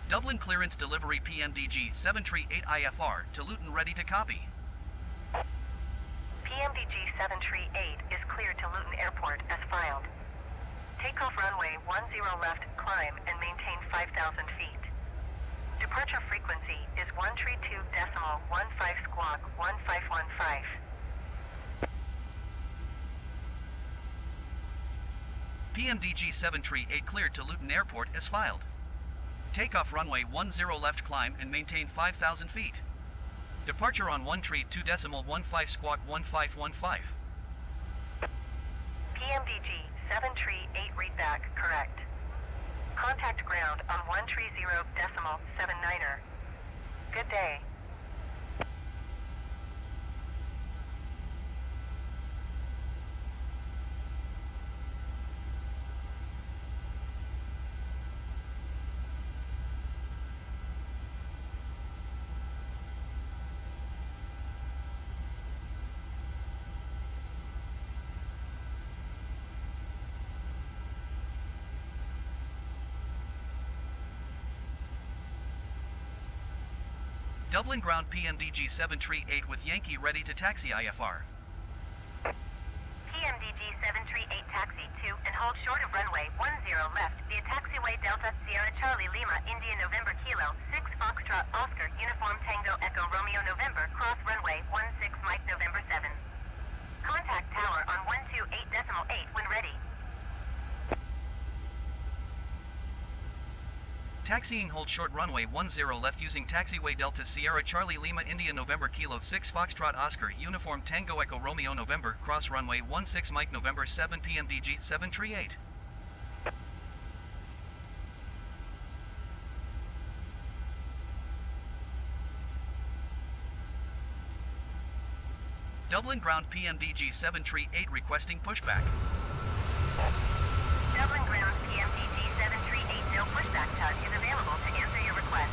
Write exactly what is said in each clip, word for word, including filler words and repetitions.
Dublin clearance delivery P M D G seven three eight I F R to Luton ready to copy. P M D G seven three eight is cleared to Luton Airport as filed. Takeoff runway one zero left, climb and maintain five thousand feet. Departure frequency is one three two decimal one five squawk one five one five. P M D G seven three eight cleared to Luton Airport as filed. Takeoff runway one zero left, climb and maintain five thousand feet. Departure on one three two decimal one five squawk one five one five. P M D G seven three eight readback correct. Contact ground on one three zero decimal seven niner. Good day. Dublin ground P M D G seven three eight with Yankee ready to taxi I F R. P M D G seven three eight taxi to and hold short of runway one zero left via taxiway Delta Sierra Charlie Lima India November Kilo six Foxtrot Oscar Uniform Tango Echo Romeo November cross runway one six Mike November seven. Contact tower on one two eight decimal eight when ready. Taxiing hold short runway one zero left using taxiway Delta Sierra Charlie Lima India November Kilo six Foxtrot Oscar Uniform Tango Echo Romeo November cross runway one six Mike November seven P M D G seven three eight. Dublin ground P M D G seven three eight requesting pushback. Dublin ground P M D G seven three eight no pushback tug is available to answer your request.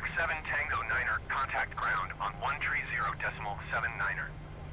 Quebec seven Tango Niner, contact ground on one three zero decimal seven Niner.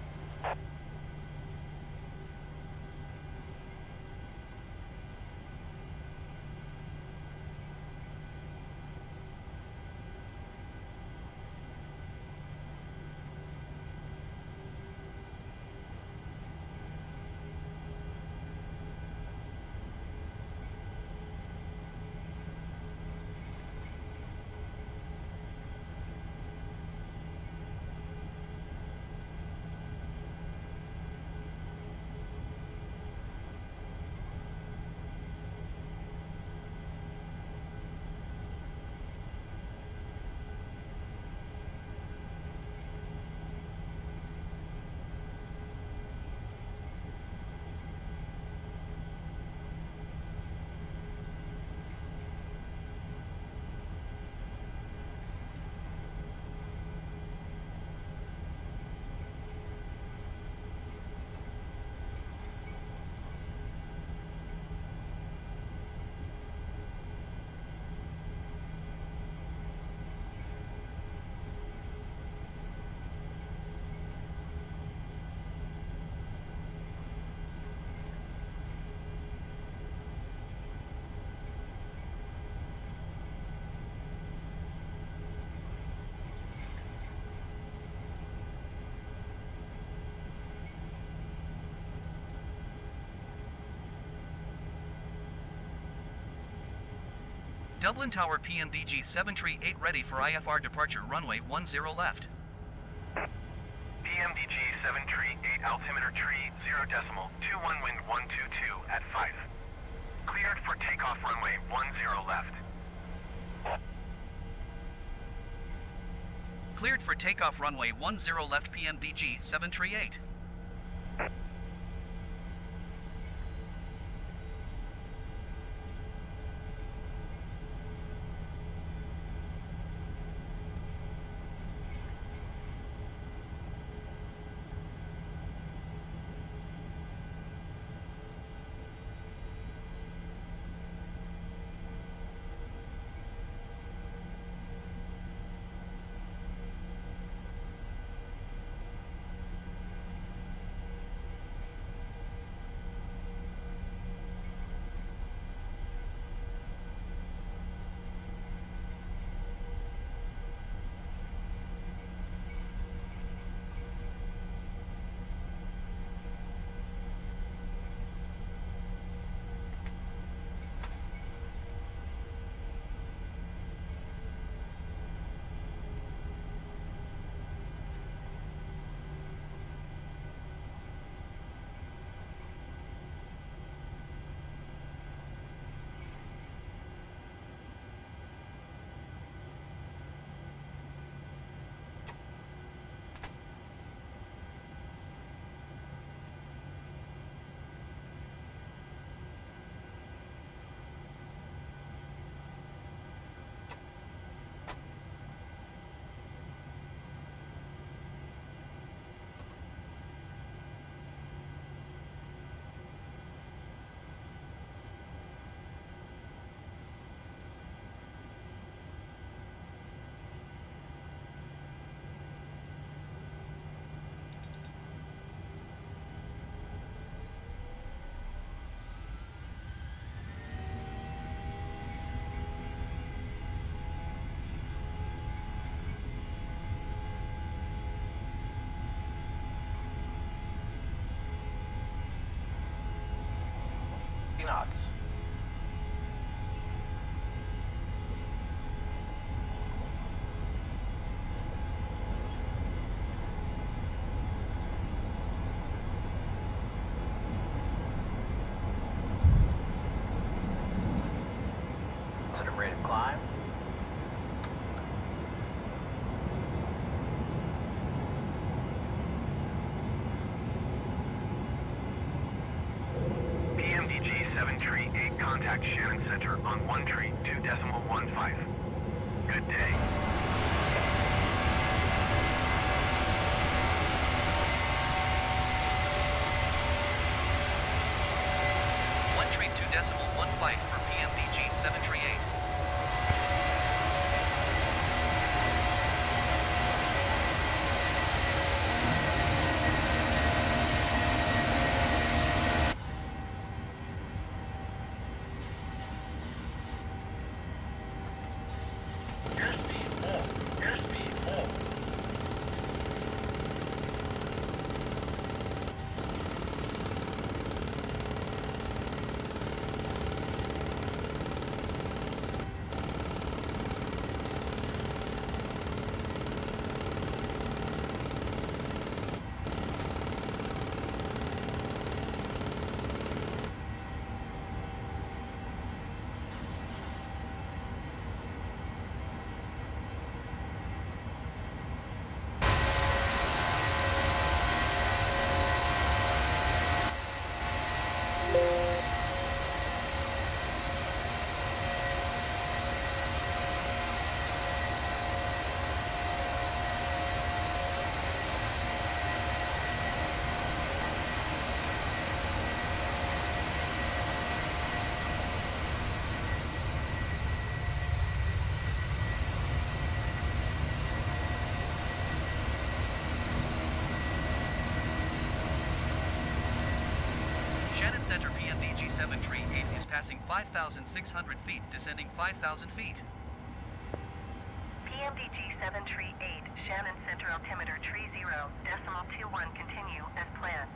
Dublin Tower P M D G seven three eight ready for I F R departure runway one zero left. P M D G seven three eight altimeter tree zero decimal two one wind one two two at five. Cleared for takeoff runway one zero left. Cleared for takeoff runway one zero left P M D G seven three eight. Knots. Positive rate of climb. P M D G seven three eight, contact Shannon Center on one three two decimal one five. Good day. one three two decimal one five for P M D G seven three eight. Center P M D G seven three eight is passing five thousand six hundred feet, descending five thousand feet. P M D G seven three eight, Shannon Center altimeter tree zero, decimal two one, continue as planned.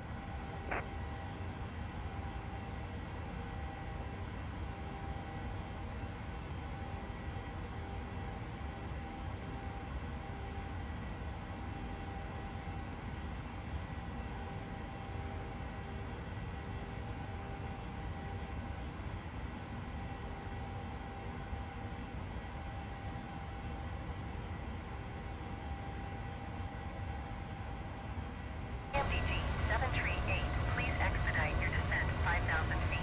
P M D G seven three eight, please expedite your descent five thousand feet.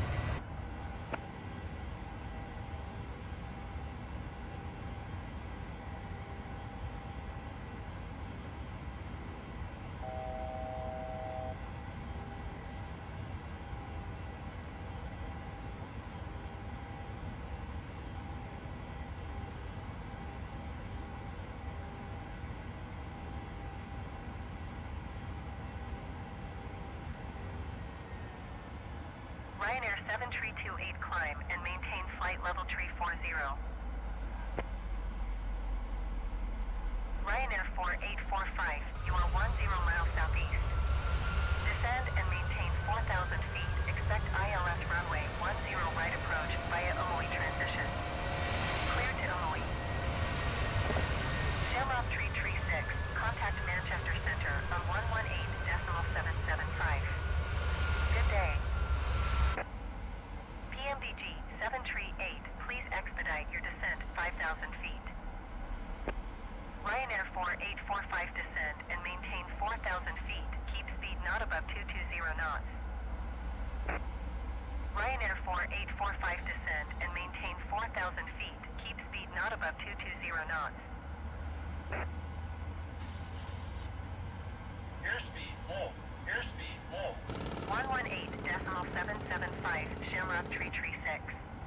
Ryanair seven three two eight, climb and maintain flight level three four zero. Ryanair four eight four five, you are one zero miles southeast. Descend and maintain four thousand feet. Expect I L S runway one zero right approach via Omui transition. Clear to Omui. Shamrock three three six, contact Manchester Center on one one eight decimal seven seven five. Good day. P M D G seven three eight, please expedite your descent five thousand feet. Ryanair four eight four five, descend and maintain four thousand feet. Keep speed not above two two zero knots. Ryanair four eight four five, descend and maintain four thousand feet. Keep speed not above two two zero knots. Airspeed full. Airspeed full. one one eight decimal seven seven five, Shamrock three three six.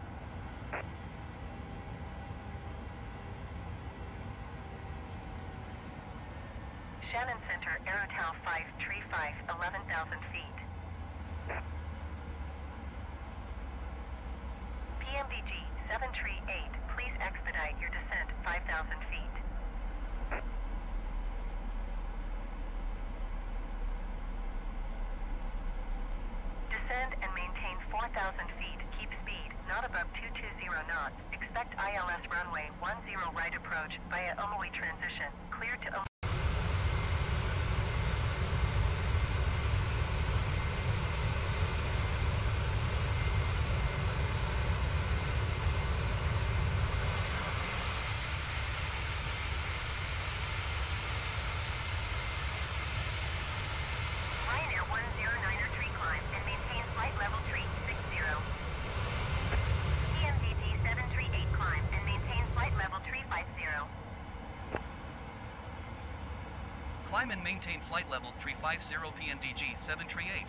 Shannon Center, Aerotel five three five, eleven thousand feet. P M D G seven three eight, please expedite your descent five thousand feet. Descend and maintain four thousand feet. Keep speed not above two two zero knots. Expect I L S runway one zero right approach via Omui transition. Clear to Omui. Ryanair one zero niner tree climb and maintain flight level three six zero. P M D G seven three eight, climb and maintain flight level three five zero. Climb and maintain flight level three five zero P M D G seven three eight.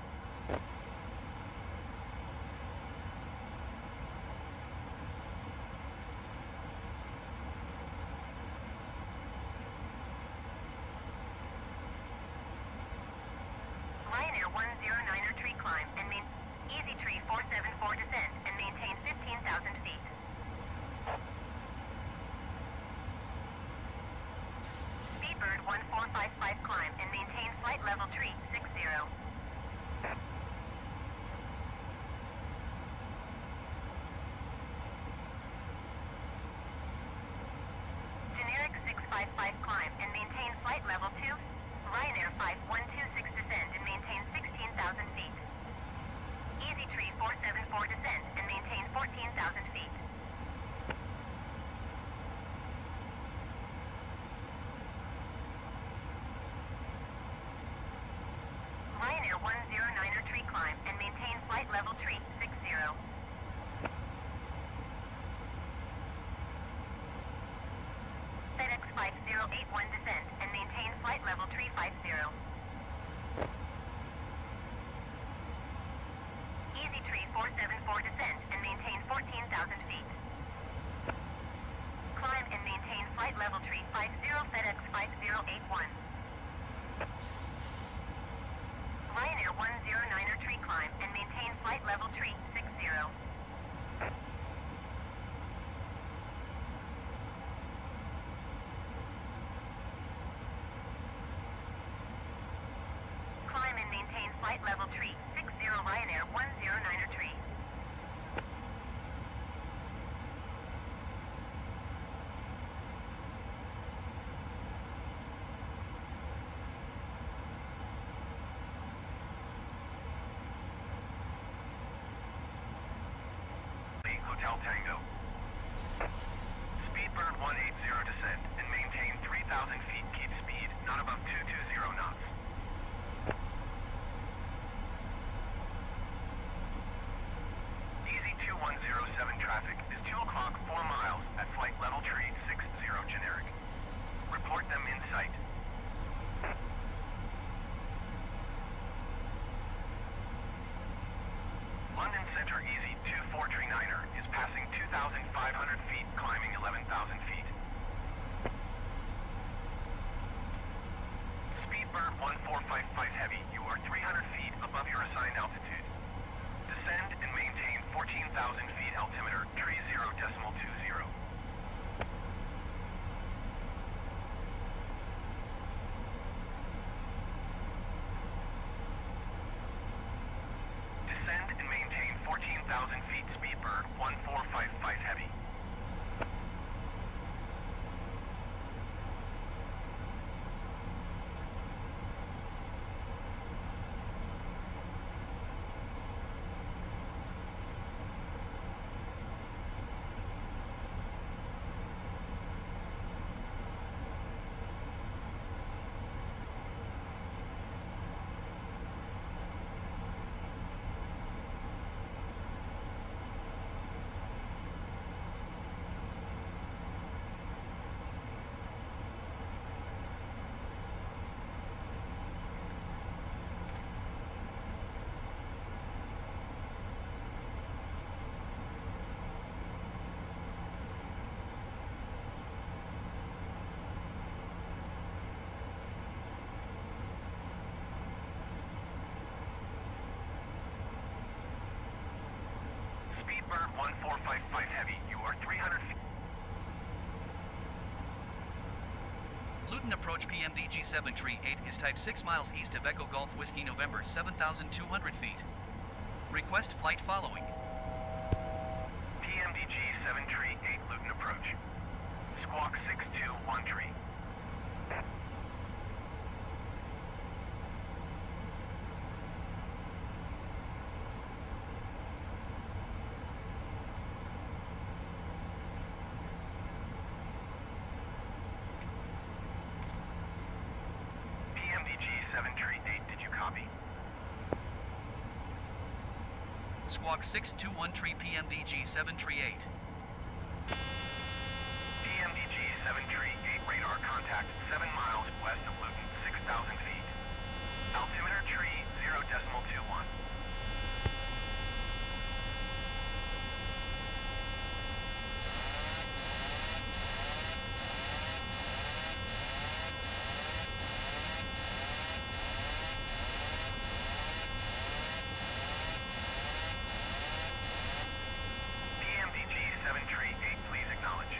Ryanair one zero niner tree climb and main Easy Tree four seven four, descend and maintain fifteen thousand feet. Speedbird one four five five, climb and maintain flight level three six zero. Generic six five five, climb and maintain flight level two. Ryanair five one two six, descend and maintain sixteen thousand feet. Easy Tree four seven four, descend and maintain fourteen thousand feet. Ryanair one zero niner tree climb and maintain flight level three six zero. FedEx five zero eight one, descend and maintain flight level three five zero. Easy Tree four seven four, descend and maintain fourteen thousand feet. Climb and maintain flight level three five zero, FedEx five zero eight one. Ryanair one zero niner tree climb and maintain flight level tree, six zero Ryanair one zero niner tree. Hotel Tango. Speedbird one eighty descend and maintain three thousand feet. Keep speed not above two two zero knots. Easy two one zero seven traffic is two o'clock, four miles at flight level tree six zero generic. Report them in sight. London Center Easy two four three niner is passing two thousand five hundred feet, climbing eleven thousand feet. Speedbird one four five five Heavy, you are three hundred feet above your assigned altitude. Descend and maintain fourteen thousand feet altimeter, tree zero decimal two zero. Descend and maintain fourteen thousand feet, Speedbird one four five five Heavy. Speedbird one four five five Heavy, you are three hundred feet. Luton approach P M D G seven three eight is type six miles east of Echo Golf Whiskey November seven thousand two hundred feet. Request flight following. P M D G seven three eight Luton approach. Squawk six two one three. P M D G seven three eight, did you copy? Squawk six two one three P M D G seven three eight. P M D G seven three eight radar contact seven miles west of Luton, six thousand feet. Altimeter tree zero decimal two one. P M D G seven three eight, please acknowledge.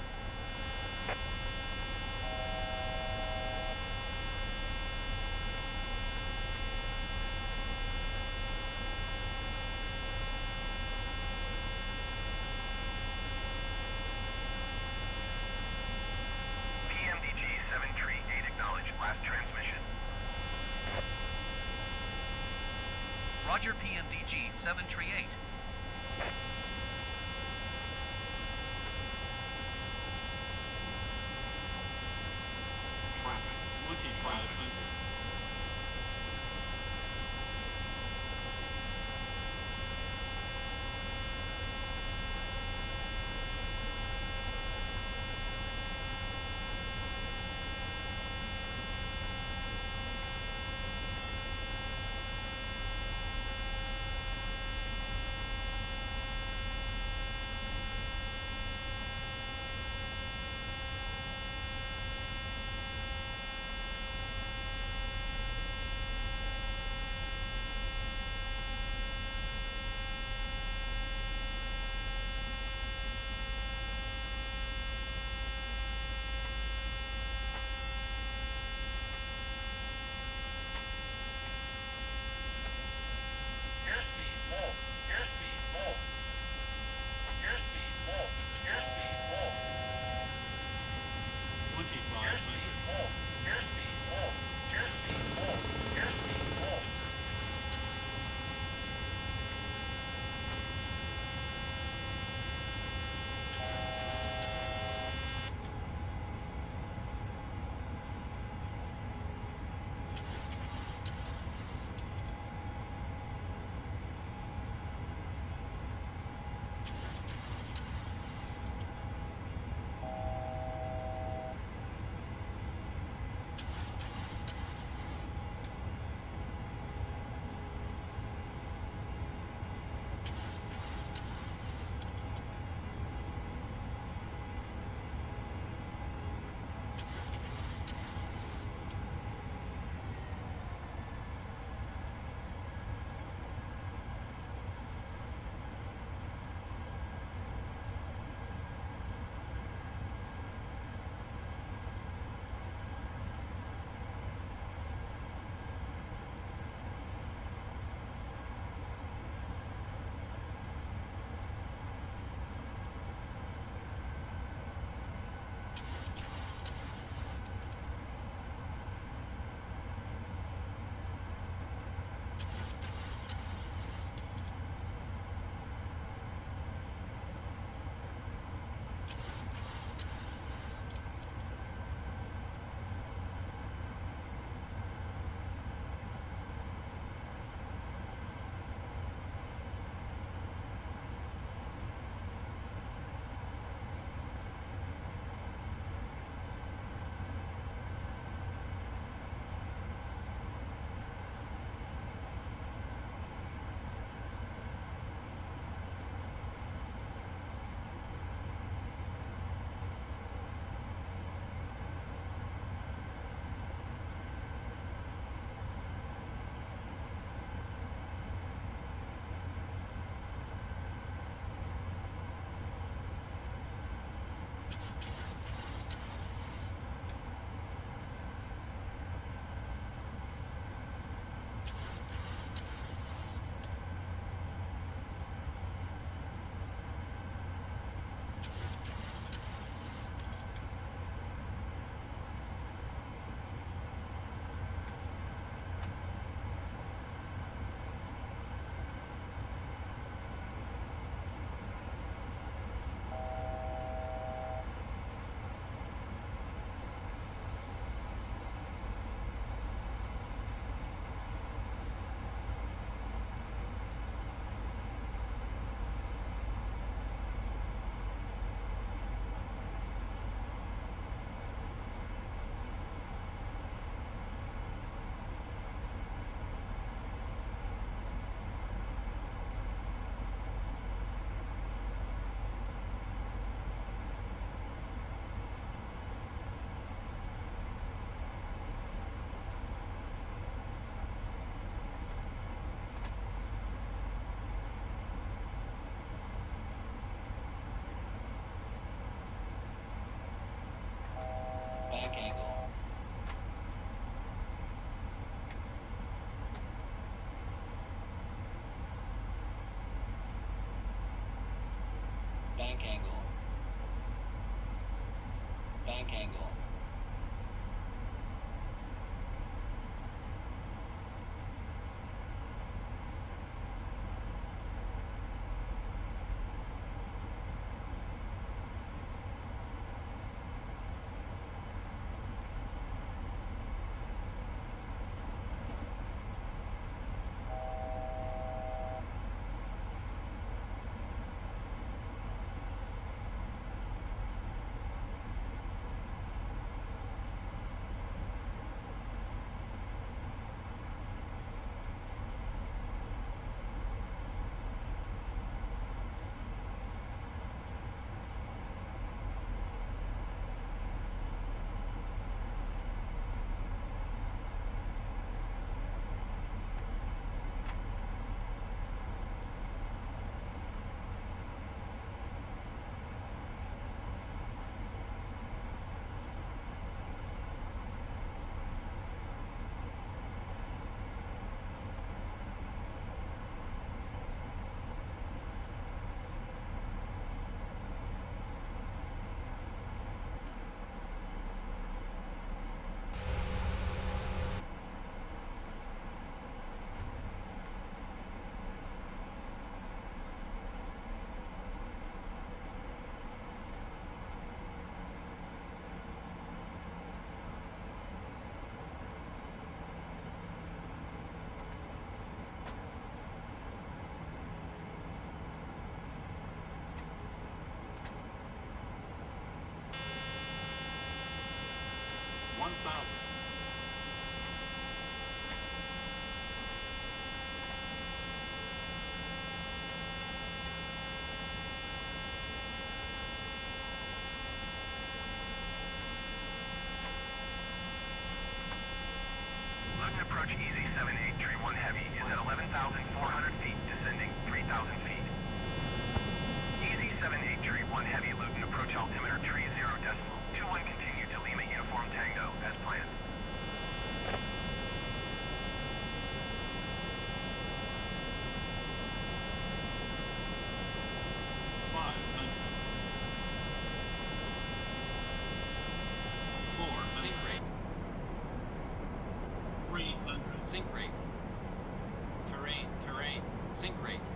P M D G seven three eight, acknowledge last transmission. Roger P M D G seven three eight. Traffic. Multi-traffic. Bank angle. Bank angle. Bank angle. one thousand. Luton approach E Z seven eight, tree one heavy, is at eleven thousand four hundred feet, descending three thousand feet. E Z seven eight, tree one heavy, Luton approach altimeter, tree zero decimal, two one continue to Lima Uniform Tango, as planned. five hundred. four hundred. Sink rate. three hundred. Sink rate. Terrain, terrain. Sink rate.